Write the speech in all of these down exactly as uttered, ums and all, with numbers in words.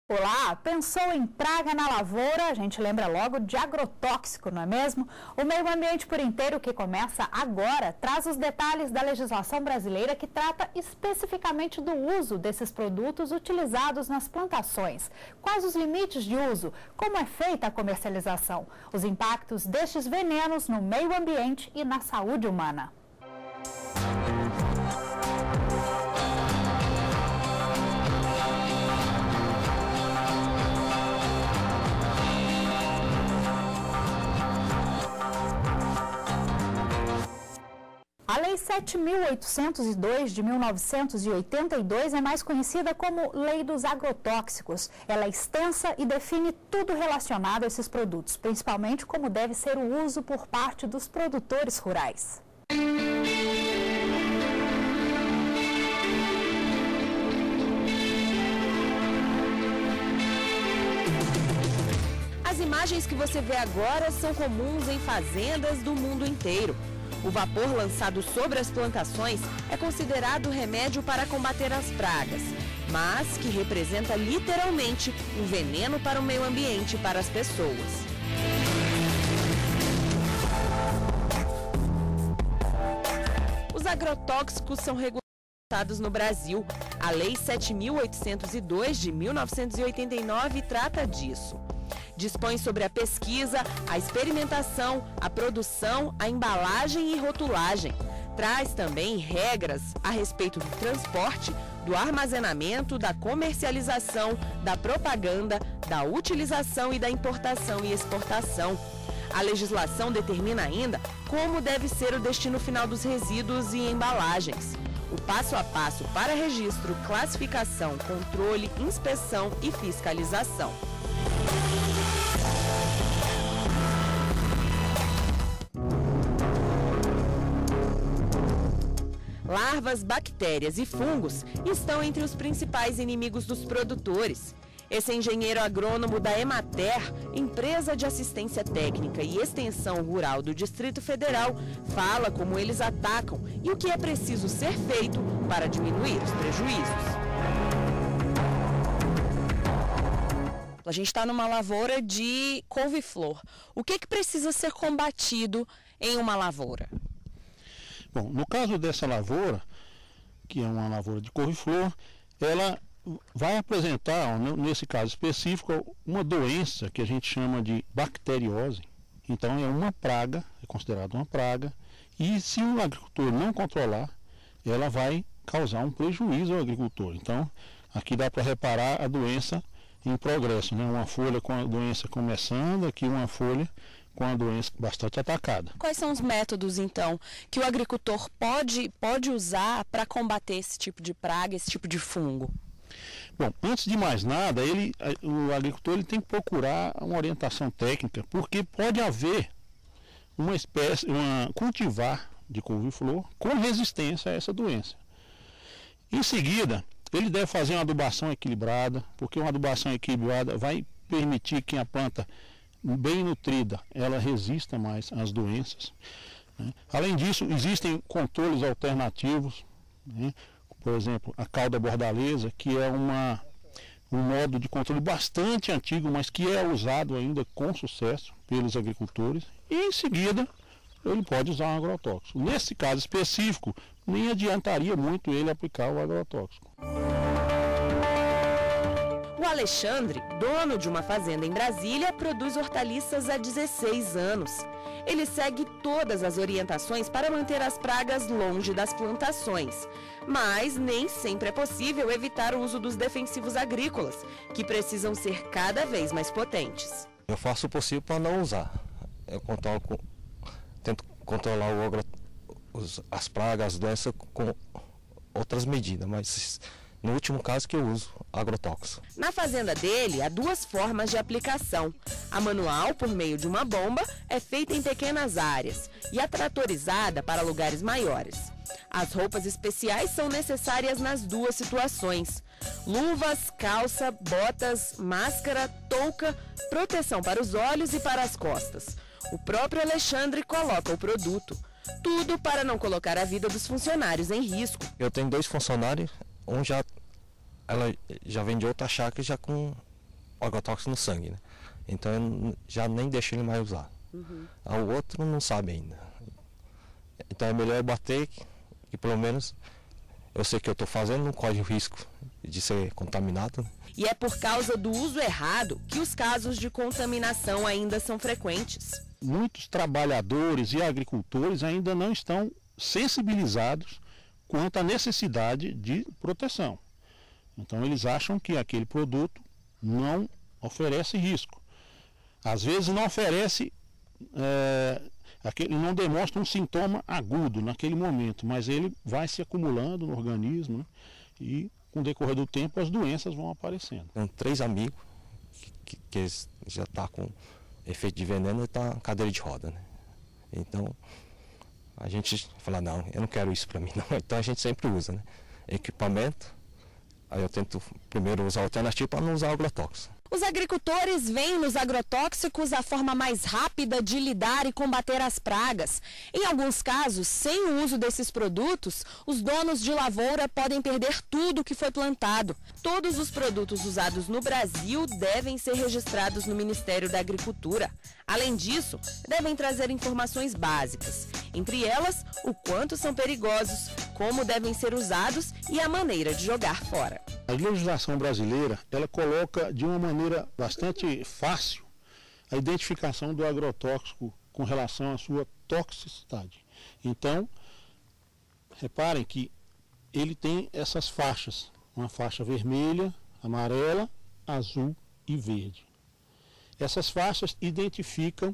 Olá, pensou em praga na lavoura? A gente lembra logo de agrotóxico, não é mesmo? O Meio Ambiente por Inteiro, que começa agora, traz os detalhes da legislação brasileira que trata especificamente do uso desses produtos utilizados nas plantações. Quais os limites de uso? Como é feita a comercialização? Os impactos destes venenos no meio ambiente e na saúde humana. A Lei sete mil oitocentos e dois de mil novecentos e oitenta e dois é mais conhecida como Lei dos Agrotóxicos. Ela é extensa e define tudo relacionado a esses produtos, principalmente como deve ser o uso por parte dos produtores rurais. As imagens que você vê agora são comuns em fazendas do mundo inteiro. O vapor lançado sobre as plantações é considerado remédio para combater as pragas, mas que representa literalmente um veneno para o meio ambiente e para as pessoas. Os agrotóxicos são regulamentados no Brasil. A Lei sete mil oitocentos e dois de mil novecentos e oitenta e nove trata disso. Dispõe sobre a pesquisa, a experimentação, a produção, a embalagem e rotulagem. Traz também regras a respeito do transporte, do armazenamento, da comercialização, da propaganda, da utilização e da importação e exportação. A legislação determina ainda como deve ser o destino final dos resíduos e embalagens. O passo a passo para registro, classificação, controle, inspeção e fiscalização. Larvas, bactérias e fungos estão entre os principais inimigos dos produtores. Esse engenheiro agrônomo da Emater, empresa de assistência técnica e extensão rural do Distrito Federal, fala como eles atacam e o que é preciso ser feito para diminuir os prejuízos. A gente está numa lavoura de couve-flor. O que, que precisa ser combatido em uma lavoura? Bom, no caso dessa lavoura, que é uma lavoura de couve-flor, ela vai apresentar, nesse caso específico, uma doença que a gente chama de bacteriose. Então é uma praga, é considerada uma praga, e se o agricultor não controlar, ela vai causar um prejuízo ao agricultor. Então, aqui dá para reparar a doença em progresso, né? Uma folha com a doença começando, aqui uma folha com a doença bastante atacada. Quais são os métodos, então, que o agricultor pode, pode usar para combater esse tipo de praga, esse tipo de fungo? Bom, antes de mais nada, ele, o agricultor ele tem que procurar uma orientação técnica, porque pode haver uma espécie, uma cultivar de couve-flor com resistência a essa doença. Em seguida, ele deve fazer uma adubação equilibrada, porque uma adubação equilibrada vai permitir que a planta bem nutrida, ela resista mais às doenças, né? Além disso, existem controles alternativos, né? Por exemplo, a cauda bordaleza, que é uma, um modo de controle bastante antigo, mas que é usado ainda com sucesso pelos agricultores. E em seguida, ele pode usar um agrotóxico. Nesse caso específico, nem adiantaria muito ele aplicar o agrotóxico. O Alexandre, dono de uma fazenda em Brasília, produz hortaliças há dezesseis anos. Ele segue todas as orientações para manter as pragas longe das plantações. Mas nem sempre é possível evitar o uso dos defensivos agrícolas, que precisam ser cada vez mais potentes. Eu faço o possível para não usar. Eu controlo, tento controlar o agro, os, as pragas, as doenças com outras medidas, mas no último caso que eu uso agrotóxico. Na fazenda dele, há duas formas de aplicação. A manual, por meio de uma bomba, é feita em pequenas áreas e a tratorizada para lugares maiores. As roupas especiais são necessárias nas duas situações. Luvas, calça, botas, máscara, touca, proteção para os olhos e para as costas. O próprio Alexandre coloca o produto. Tudo para não colocar a vida dos funcionários em risco. Eu tenho dois funcionários, um já, ela já vem de outra chácara já com agrotóxico no sangue, né? Então eu já nem deixo ele mais usar. Uhum. O outro não sabe ainda. Então é melhor bater que, que pelo menos eu sei que eu estou fazendo, não corre o risco de ser contaminado. E é por causa do uso errado que os casos de contaminação ainda são frequentes. Muitos trabalhadores e agricultores ainda não estão sensibilizados quanto à necessidade de proteção. Então eles acham que aquele produto não oferece risco. Às vezes não oferece, é, aquele, não demonstra um sintoma agudo naquele momento, mas ele vai se acumulando no organismo, né? E com o decorrer do tempo as doenças vão aparecendo. Tem três amigos que, que, que já estão com efeito de veneno e está em cadeira de roda, né? Então a gente fala, não, eu não quero isso para mim não. Então a gente sempre usa, né? Equipamento, aí eu tento primeiro usar alternativo para não usar agrotóxico. Os agricultores veem nos agrotóxicos a forma mais rápida de lidar e combater as pragas. Em alguns casos, sem o uso desses produtos, os donos de lavoura podem perder tudo que foi plantado. Todos os produtos usados no Brasil devem ser registrados no Ministério da Agricultura. Além disso, devem trazer informações básicas, entre elas o quanto são perigosos, como devem ser usados e a maneira de jogar fora. A legislação brasileira, ela coloca de uma maneira bastante fácil a identificação do agrotóxico com relação à sua toxicidade. Então, reparem que ele tem essas faixas, uma faixa vermelha, amarela, azul e verde. Essas faixas identificam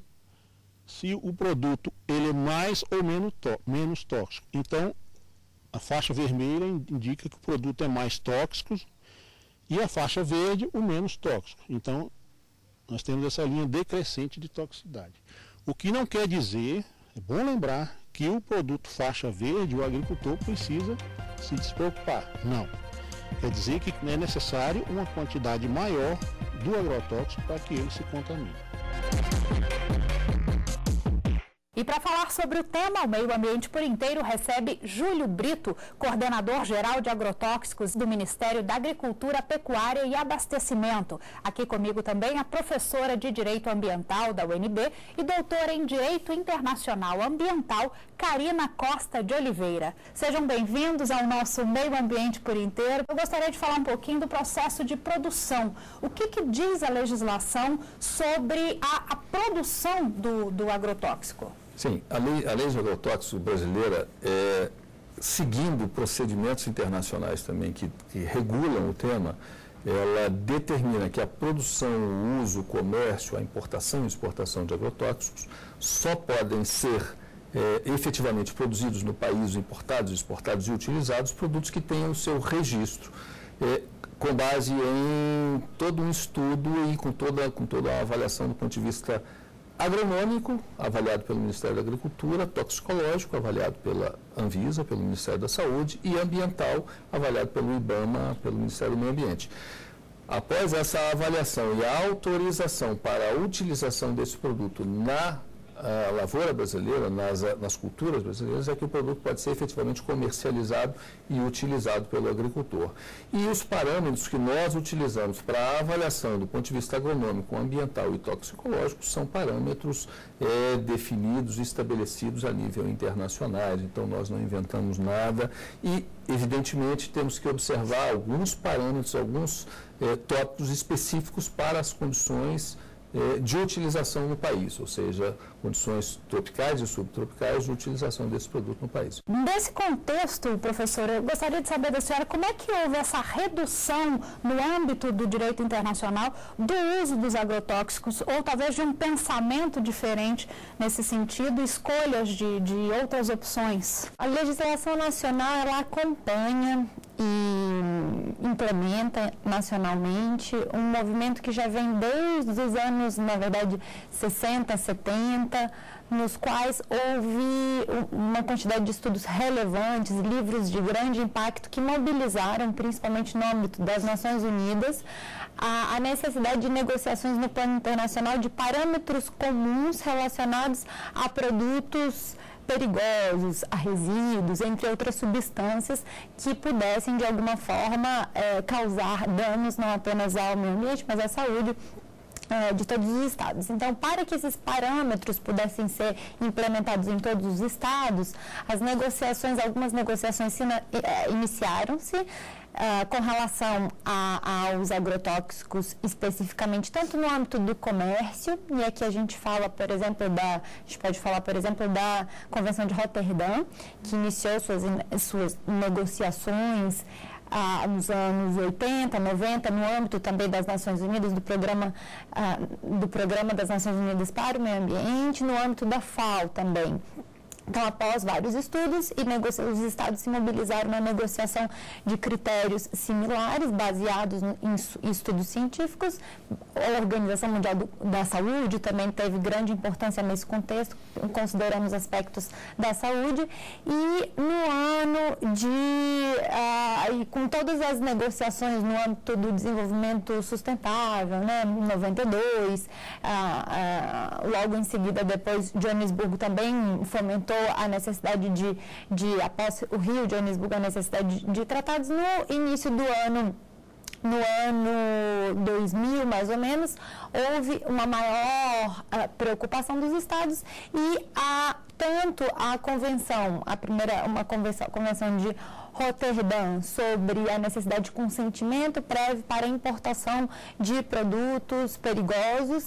se o produto ele é mais ou menos, tó menos tóxico. Então, a faixa vermelha indica que o produto é mais tóxico e a faixa verde o menos tóxico. Então, nós temos essa linha decrescente de toxicidade. O que não quer dizer, é bom lembrar, que o produto faixa verde, o agricultor precisa se despreocupar. Não. Quer dizer que é necessário uma quantidade maior do agrotóxico para que ele se contamine. E para falar sobre o tema, o Meio Ambiente por Inteiro recebe Júlio Brito, coordenador-geral de agrotóxicos do Ministério da Agricultura, Pecuária e Abastecimento. Aqui comigo também a professora de Direito Ambiental da U N B e doutora em Direito Internacional Ambiental, Karina Costa de Oliveira. Sejam bem-vindos ao nosso Meio Ambiente por Inteiro. Eu gostaria de falar um pouquinho do processo de produção. O que, que diz a legislação sobre a, a produção do, do agrotóxico? Sim, a lei, a lei de agrotóxico brasileira, é, seguindo procedimentos internacionais também que, que regulam o tema, ela determina que a produção, o uso, o comércio, a importação e exportação de agrotóxicos só podem ser é, efetivamente produzidos no país, importados, exportados e utilizados, produtos que tenham o seu registro, é, com base em todo um estudo e com toda, com toda a avaliação do ponto de vista agronômico, avaliado pelo Ministério da Agricultura, toxicológico, avaliado pela Anvisa, pelo Ministério da Saúde, e ambiental, avaliado pelo IBAMA, pelo Ministério do Meio Ambiente. Após essa avaliação e a autorização para a utilização desse produto na a lavoura brasileira, nas, nas culturas brasileiras, é que o produto pode ser efetivamente comercializado e utilizado pelo agricultor. E os parâmetros que nós utilizamos para a avaliação do ponto de vista agronômico, ambiental e toxicológico são parâmetros é, definidos e estabelecidos a nível internacional. Então, nós não inventamos nada e, evidentemente, temos que observar alguns parâmetros, alguns é, tópicos específicos para as condições de utilização no país, ou seja, condições tropicais e subtropicais de utilização desse produto no país. Nesse contexto, professor, eu gostaria de saber da senhora como é que houve essa redução no âmbito do direito internacional do uso dos agrotóxicos, ou talvez de um pensamento diferente nesse sentido, escolhas de, de outras opções. A legislação nacional, ela acompanha e implementa nacionalmente um movimento que já vem desde os anos, na verdade, sessenta, setenta, nos quais houve uma quantidade de estudos relevantes, livros de grande impacto que mobilizaram, principalmente no âmbito das Nações Unidas, a, a necessidade de negociações no plano internacional de parâmetros comuns relacionados a produtos perigosos, a resíduos, entre outras substâncias que pudessem, de alguma forma, é, causar danos não apenas ao meio ambiente, mas à saúde de todos os estados. Então, para que esses parâmetros pudessem ser implementados em todos os estados, as negociações, algumas negociações iniciaram-se uh, com relação a, aos agrotóxicos especificamente, tanto no âmbito do comércio, e aqui a gente fala, por exemplo, da, a gente pode falar, por exemplo, da Convenção de Roterdã, que iniciou suas, suas negociações Ah, nos anos oitenta, noventa, no âmbito também das Nações Unidas, do programa, ah, do programa das Nações Unidas para o Meio Ambiente, no âmbito da FAO também. Então, após vários estudos, e os estados se mobilizaram na negociação de critérios similares, baseados em estudos científicos. A Organização Mundial do, da Saúde também teve grande importância nesse contexto, considerando os aspectos da saúde. E no ano de... Ah, e com todas as negociações no âmbito do desenvolvimento sustentável, né, em noventa e dois, ah, ah, logo em seguida, depois, Joanesburgo também fomentou a necessidade de, de, após o Rio de Joanesburgo, a necessidade de, de tratados. No início do ano, no ano dois mil, mais ou menos, houve uma maior uh, preocupação dos estados e a, tanto a convenção, a primeira, uma convenção, convenção de Roterdã sobre a necessidade de consentimento prévio para a importação de produtos perigosos,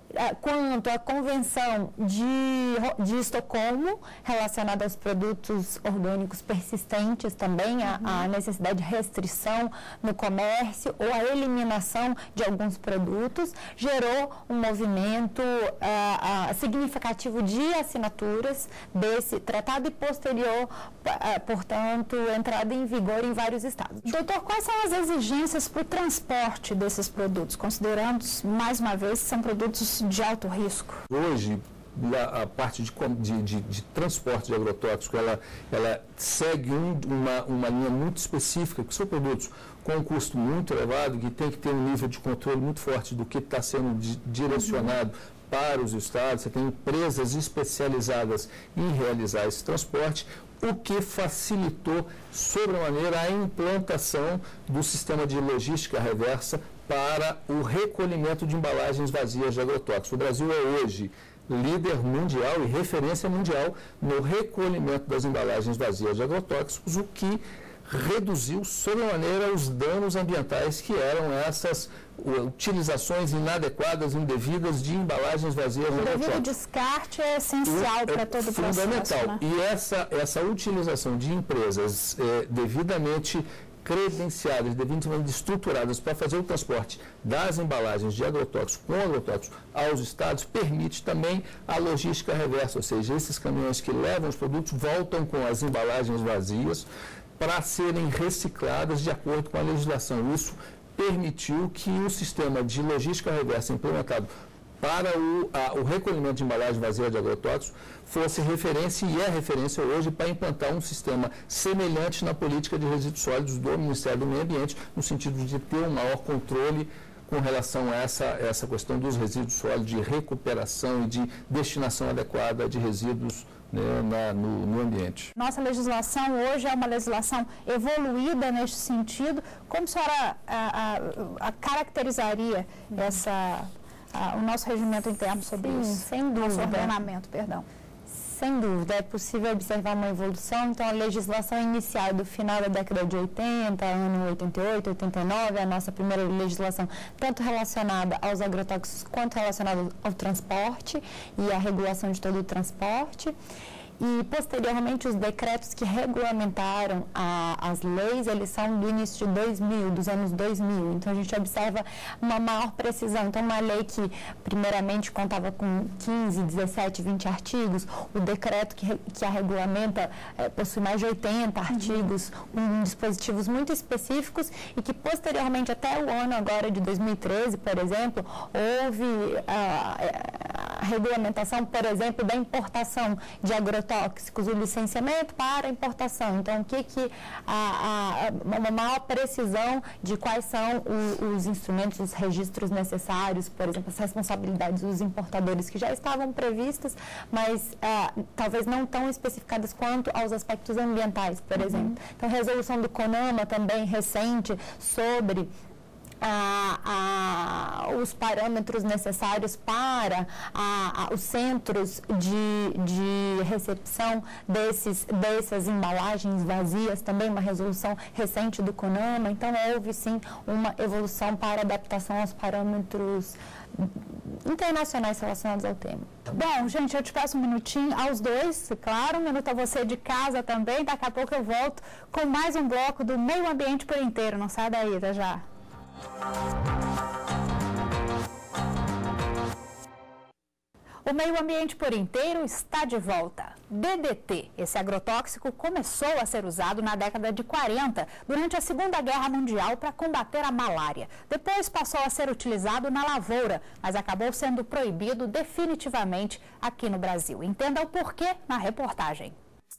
quanto à Convenção de, de Estocolmo, relacionada aos produtos orgânicos persistentes também, a, a necessidade de restrição no comércio ou a eliminação de alguns produtos, gerou um movimento uh, uh, significativo de assinaturas desse tratado e posterior, uh, portanto, entrada em vigor em vários estados. Doutor, quais são as exigências para o transporte desses produtos, considerando, mais uma vez, que são produtos de alto risco? Hoje, a, a parte de, de, de, de transporte de agrotóxico, ela, ela segue um, uma, uma linha muito específica, que são produtos com um custo muito elevado, que tem que ter um nível de controle muito forte do que está sendo di, direcionado uhum. para os estados. Você tem empresas especializadas em realizar esse transporte, o que facilitou sobremaneira a implantação do sistema de logística reversa para o recolhimento de embalagens vazias de agrotóxicos. O Brasil é hoje líder mundial e referência mundial no recolhimento das embalagens vazias de agrotóxicos, o que reduziu sobremaneira os danos ambientais que eram essas utilizações inadequadas, indevidas de embalagens vazias de agrotóxicos. O devido descarte é essencial para todo o processo. Fundamental. Né? E essa, essa utilização de empresas eh, devidamente credenciadas, devidamente estruturadas para fazer o transporte das embalagens de agrotóxicos com agrotóxicos aos estados, permite também a logística reversa, ou seja, esses caminhões que levam os produtos voltam com as embalagens vazias para serem recicladas de acordo com a legislação. Isso permitiu que o sistema de logística reversa implementado para o, a, o recolhimento de embalagem vazia de agrotóxicos fosse referência e é referência hoje para implantar um sistema semelhante na política de resíduos sólidos do Ministério do Meio Ambiente, no sentido de ter um maior controle com relação a essa, essa questão dos resíduos sólidos, de recuperação e de destinação adequada de resíduos, né, na, no, no ambiente. Nossa legislação hoje é uma legislação evoluída neste sentido. Como a senhora a, a, a caracterizaria essa... Ah, o nosso regimento interno sobre Sim, isso? Sem dúvida. Nosso ordenamento, perdão. Sem dúvida, é possível observar uma evolução. Então, a legislação inicial do final da década de oitenta, ano oitenta e oito, oitenta e nove, a nossa primeira legislação, tanto relacionada aos agrotóxicos quanto relacionada ao transporte e à regulação de todo o transporte. E, posteriormente, os decretos que regulamentaram a, as leis, eles são do início de dois mil, dos anos dois mil. Então, a gente observa uma maior precisão. Então, uma lei que, primeiramente, contava com quinze, dezessete, vinte artigos, o decreto que, que a regulamenta é, possui mais de oitenta artigos, com um, dispositivos muito específicos e que, posteriormente, até o ano agora de dois mil e treze, por exemplo, houve a, regulamentação, por exemplo, da importação de agrotóxicos, o licenciamento para a importação. Então, o que que a, a, uma maior precisão de quais são o, os instrumentos, os registros necessários, por exemplo, as responsabilidades dos importadores que já estavam previstas, mas ah, talvez não tão especificadas quanto aos aspectos ambientais, por exemplo. Então, a resolução do CONAMA também recente sobre A, a, os parâmetros necessários para a, a, os centros de, de recepção desses, dessas embalagens vazias, também uma resolução recente do CONAMA. Então, houve sim uma evolução para adaptação aos parâmetros internacionais relacionados ao tema. Bom, gente, eu te peço um minutinho aos dois, claro, um minuto a você de casa também. Daqui a pouco eu volto com mais um bloco do Meio Ambiente por Inteiro. Não sai daí, até já. O Meio Ambiente por Inteiro está de volta. D D T, esse agrotóxico, começou a ser usado na década de quarenta, durante a Segunda Guerra Mundial, para combater a malária. Depois passou a ser utilizado na lavoura, mas acabou sendo proibido definitivamente aqui no Brasil. Entenda o porquê na reportagem.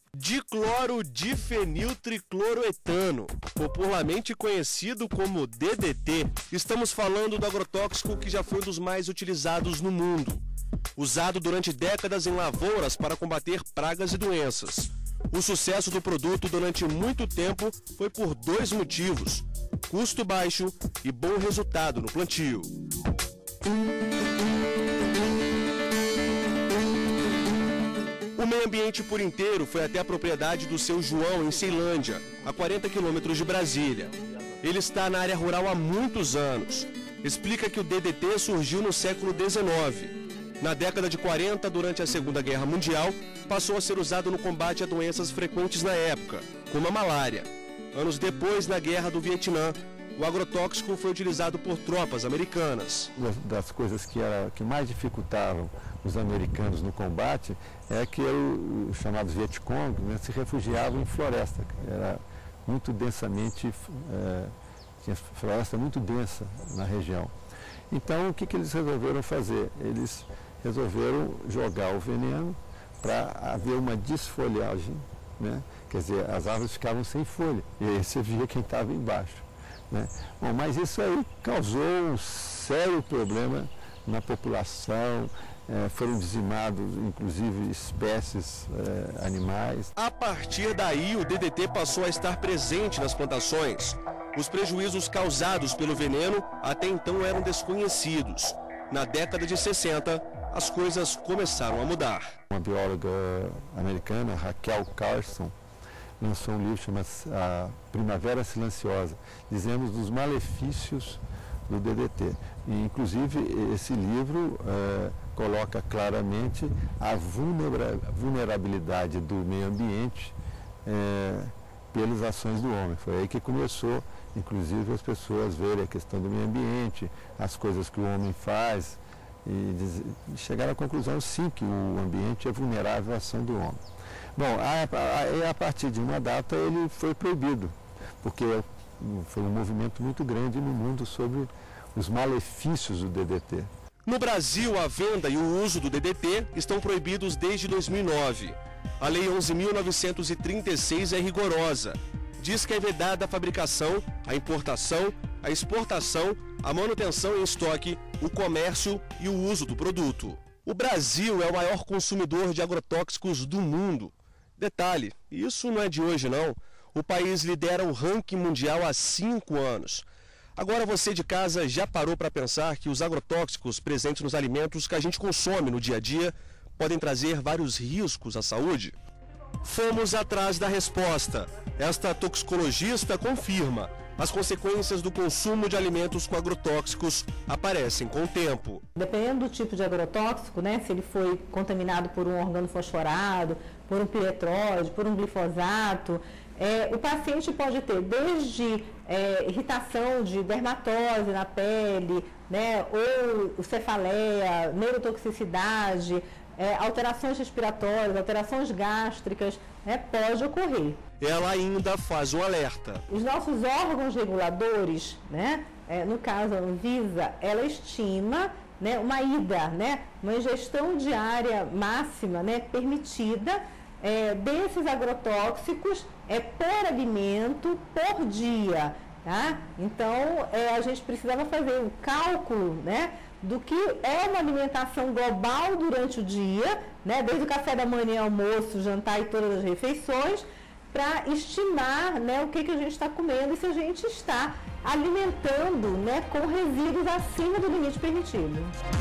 Diclorodifeniltricloroetano, popularmente conhecido como D D T. Estamos falando do agrotóxico que já foi um dos mais utilizados no mundo. Usado durante décadas em lavouras para combater pragas e doenças. O sucesso do produto durante muito tempo foi por dois motivos: custo baixo e bom resultado no plantio. O Meio Ambiente por Inteiro foi até a propriedade do seu João, em Ceilândia, a quarenta quilômetros de Brasília. Ele está na área rural há muitos anos. Explica que o D D T surgiu no século dezenove. Na década de quarenta, durante a Segunda Guerra Mundial, passou a ser usado no combate a doenças frequentes na época, como a malária. Anos depois, na Guerra do Vietnã, o agrotóxico foi utilizado por tropas americanas. Uma das coisas que, era, que mais dificultavam os americanos no combate é que os chamados Vietcong, né, se refugiavam em floresta. Era muito densamente, é, tinha floresta muito densa na região. Então, o que, que eles resolveram fazer? Eles resolveram jogar o veneno para haver uma desfolhagem, né? Quer dizer, as árvores ficavam sem folha, e aí você via quem estava embaixo. Né? Bom, mas isso aí causou um sério problema na população, é, foram dizimados, inclusive, espécies é, animais. A partir daí, o D D T passou a estar presente nas plantações. Os prejuízos causados pelo veneno até então eram desconhecidos. Na década de sessenta, as coisas começaram a mudar. Uma bióloga americana, Raquel Carson, lançou um livro chamado A Primavera Silenciosa, dizendo dos malefícios do D D T. E, inclusive, esse livro é, coloca claramente a vulnera vulnerabilidade do meio ambiente é, pelas ações do homem. Foi aí que começou, inclusive, as pessoas verem a questão do meio ambiente, as coisas que o homem faz, e diz, chegaram à conclusão, sim, que o ambiente é vulnerável à ação do homem. Bom, a, a, a partir de uma data ele foi proibido, porque foi um movimento muito grande no mundo sobre os malefícios do D D T. No Brasil, a venda e o uso do D D T estão proibidos desde dois mil e nove. A Lei onze mil novecentos e trinta e seis é rigorosa. Diz que é vedada a fabricação, a importação, a exportação, a manutenção em estoque, o comércio e o uso do produto. O Brasil é o maior consumidor de agrotóxicos do mundo. Detalhe, isso não é de hoje não. O país lidera o ranking mundial há cinco anos. Agora você de casa já parou para pensar que os agrotóxicos presentes nos alimentos que a gente consome no dia a dia podem trazer vários riscos à saúde? Fomos atrás da resposta. Esta toxicologista confirma. As consequências do consumo de alimentos com agrotóxicos aparecem com o tempo. Dependendo do tipo de agrotóxico, né, se ele foi contaminado por um organofosforado, por um piretróide, por um glifosato, é, o paciente pode ter desde é, irritação de dermatose na pele, né, ou cefaleia, neurotoxicidade, é, alterações respiratórias, alterações gástricas, né, pode ocorrer. Ela ainda faz um alerta. Os nossos órgãos reguladores, né, é, no caso a Anvisa, ela estima, né, uma ida, né, uma ingestão diária máxima, né, permitida é, desses agrotóxicos é, por alimento por dia. Tá? Então, é, a gente precisava fazer um cálculo, né, do que é uma alimentação global durante o dia, né, desde o café da manhã, almoço, jantar e todas as refeições, para estimar, né, o que, que a gente está comendo e se a gente está alimentando, né, com resíduos acima do limite permitido.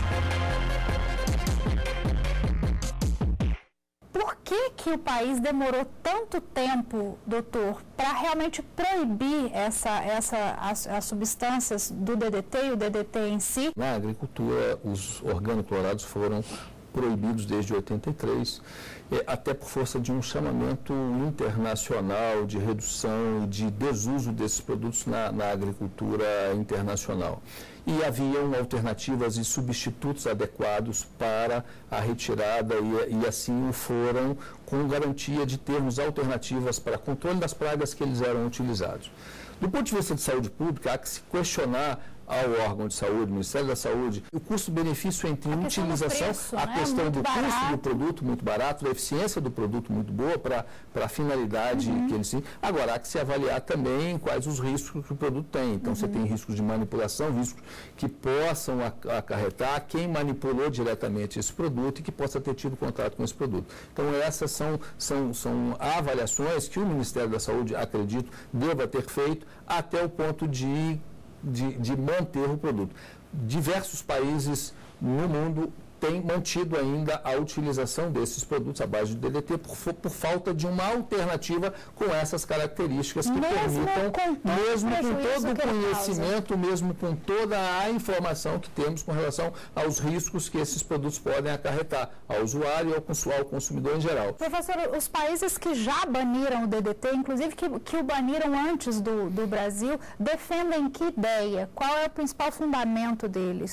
Por que que o país demorou tanto tempo, doutor, para realmente proibir essa, essa, as, as substâncias do D D T e o D D T em si? Na agricultura, os organoclorados foram proibidos desde oitenta e três, até por força de um chamamento internacional de redução e de desuso desses produtos na, na agricultura internacional. E haviam alternativas e substitutos adequados para a retirada e, e assim o foram, com garantia de termos alternativas para controle das pragas que eles eram utilizados. Do ponto de vista de saúde pública, há que se questionar ao órgão de saúde, Ministério da Saúde, o custo-benefício entre a utilização, preço, a né? questão muito do barato. custo do produto muito barato, da eficiência do produto muito boa para a finalidade uhum. que ele tem. Agora, há que se avaliar também quais os riscos que o produto tem. Então, uhum. você tem riscos de manipulação, riscos que possam acarretar quem manipulou diretamente esse produto e que possa ter tido contato com esse produto. Então, essas são, são, são avaliações que o Ministério da Saúde, acredito, deva ter feito até o ponto de De, de manter o produto. Diversos países no mundo têm mantido ainda a utilização desses produtos à base de D D T por, por falta de uma alternativa com essas características que mesmo permitam, com mesmo com todo o conhecimento, causa. mesmo com toda a informação que temos com relação aos riscos que esses produtos podem acarretar ao usuário e ao, ao consumidor em geral. Professor, os países que já baniram o D D T, inclusive que, que o baniram antes do, do Brasil, defendem que ideia? Qual é o principal fundamento deles?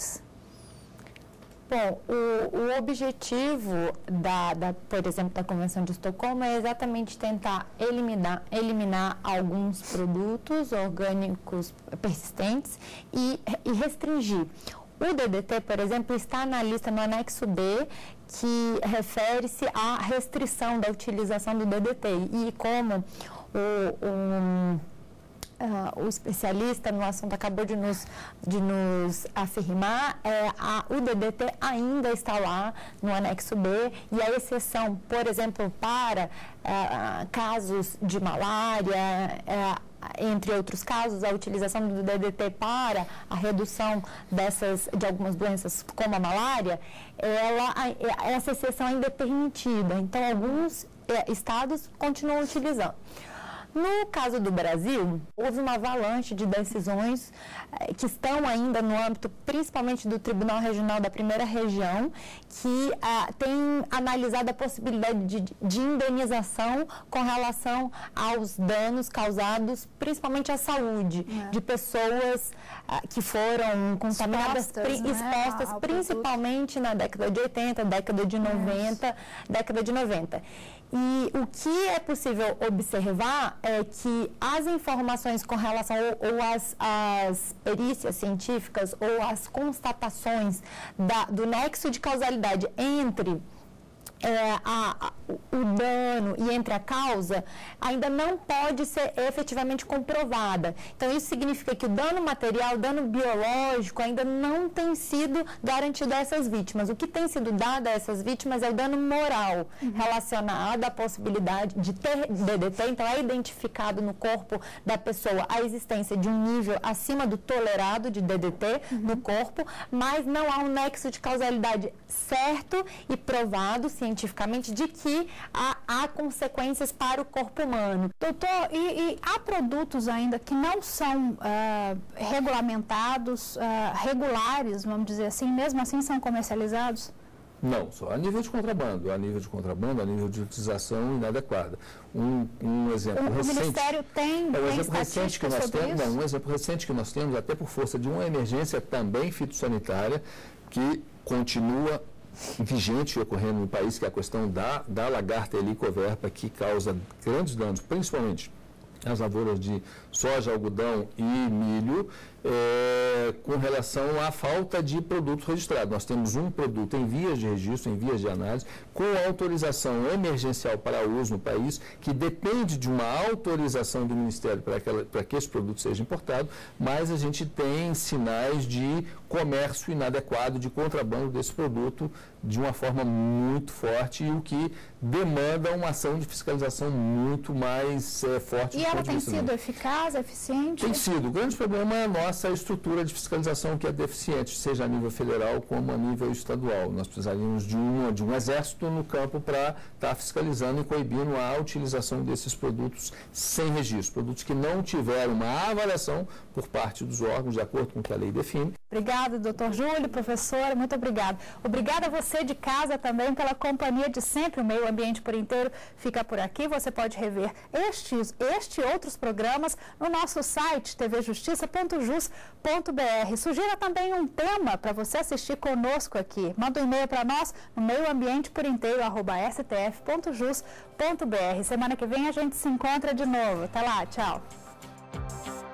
Bom, o, o objetivo, da, da, por exemplo, da Convenção de Estocolmo é exatamente tentar eliminar, eliminar alguns produtos orgânicos persistentes e, e restringir. O D D T, por exemplo, está na lista no anexo B, que refere-se à restrição da utilização do D D T. E como o... o Uh, o especialista no assunto acabou de nos, de nos afirmar, é, a, o D D T ainda está lá no anexo B e a exceção, por exemplo, para uh, casos de malária, uh, entre outros casos, a utilização do D D T para a redução dessas, de algumas doenças como a malária, ela, essa exceção ainda é permitida. Então, alguns uh, estados continuam utilizando. No caso do Brasil, houve uma avalanche de decisões eh, que estão ainda no âmbito, principalmente do Tribunal Regional da Primeira Região, que ah, tem analisado a possibilidade de, de indenização com relação aos danos causados, principalmente à saúde, é. de pessoas ah, que foram contaminadas, expostas, pri, né? expostas ao principalmente produto. Na década de oitenta, década de noventa, é. década de noventa. E o que é possível observar é que as informações com relação ou, ou as, as perícias científicas ou as constatações da, do nexo de causalidade entre é, a, a, o dano e entre a causa ainda não pode ser efetivamente comprovada. Então, isso significa que o dano material, o dano biológico ainda não tem sido garantido a essas vítimas. O que tem sido dado a essas vítimas é o dano moral, uhum. relacionado à possibilidade de ter D D T. Então, é identificado no corpo da pessoa a existência de um nível acima do tolerado de D D T uhum. no corpo, mas não há um nexo de causalidade certo e provado cientificamente de que há, há consequências para o corpo humano. Doutor, e, e há produtos ainda que não são uh, regulamentados, uh, regulares, vamos dizer assim, mesmo assim são comercializados? Não, só a nível de contrabando, a nível de contrabando, a nível de utilização inadequada. Um, um exemplo o, recente... O Ministério tem, é, um tem exemplo recente que nós temos, isso? não, um exemplo recente que nós temos, até por força de uma emergência também fitossanitária, que continua vigente e ocorrendo no país, que é a questão da, da lagarta helicoverpa, que causa grandes danos, principalmente as lavouras de soja, algodão e milho, é, com relação à falta de produto registrado. Nós temos um produto em vias de registro, em vias de análise, com autorização emergencial para uso no país, que depende de uma autorização do Ministério para, aquela, para que esse produto seja importado, mas a gente tem sinais de comércio inadequado, de contrabando desse produto de uma forma muito forte, e o que demanda uma ação de fiscalização muito mais é, forte. E ela tem sido eficaz, eficiente? Tem sido. O grande problema é a nossa estrutura de fiscalização, que é deficiente, seja a nível federal como a nível estadual. Nós precisaríamos de um, de um exército no campo para estar tá fiscalizando e coibindo a utilização desses produtos sem registro, produtos que não tiveram uma avaliação por parte dos órgãos, de acordo com o que a lei define. Obrigada, doutor Júlio, professora, muito obrigada. Obrigada a você de casa também pela companhia de sempre. O Meio Ambiente por Inteiro fica por aqui. Você pode rever estes, este e outros programas no nosso site t v justiça ponto jus ponto b r. Sugira também um tema para você assistir conosco aqui. Manda um e-mail para nós no meio ambiente por inteiro arroba s t f ponto jus ponto b r. Semana que vem a gente se encontra de novo. Até lá, tchau.